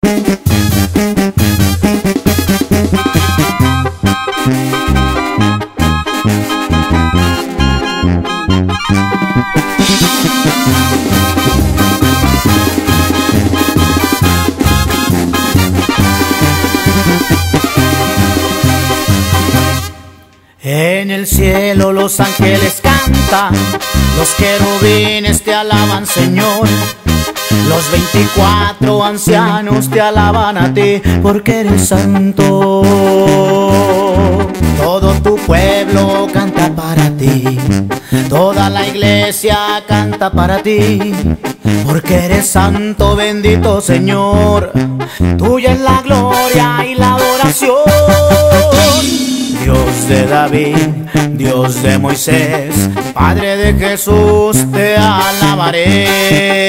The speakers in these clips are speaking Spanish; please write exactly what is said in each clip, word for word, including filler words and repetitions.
En el cielo los ángeles cantan, los querubines te alaban, Señor. Los veinticuatro ancianos te alaban a ti, porque eres santo. Todo tu pueblo canta para ti, toda la iglesia canta para ti, porque eres santo, bendito Señor. Tuya es la gloria y la adoración. Dios de David, Dios de Moisés, Padre de Jesús, te alabaré.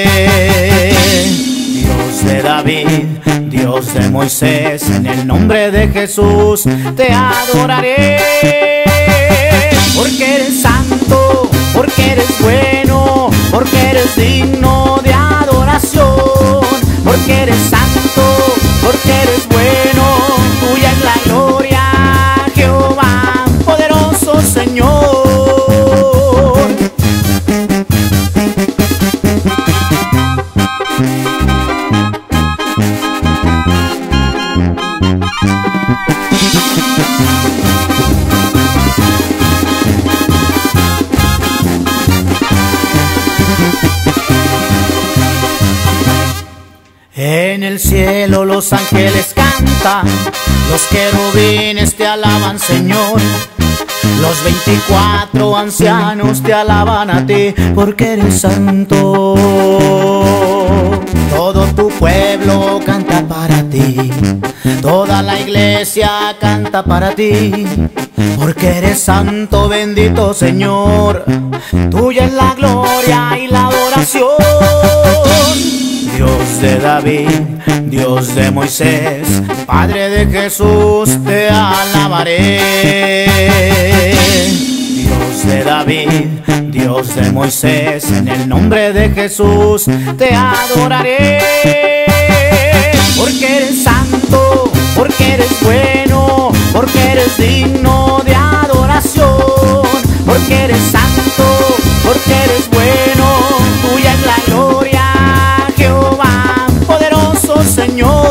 Dios de David, Dios de Moisés, en el nombre de Jesús te adoraré. Porque eres santo, porque eres bueno, porque eres digno de adoración. Porque eres santo, porque eres bueno, tuya es la gloria, Jehová, poderoso Señor. En el cielo los ángeles cantan, los querubines te alaban, Señor. Los veinticuatro ancianos te alaban a ti, porque eres santo. Todo tu pueblo canta para ti, toda la iglesia canta para ti, porque eres santo, bendito Señor. Tuya es la gloria y la adoración. Dios de David, Dios de Moisés, Padre de Jesús, te alabaré. Dios de David, Dios de Moisés, en el nombre de Jesús te adoraré. Porque eres santo, porque eres bueno, porque eres digno de adoración. Porque eres santo, porque eres bueno, tuya es la gloria, Jehová, poderoso Señor.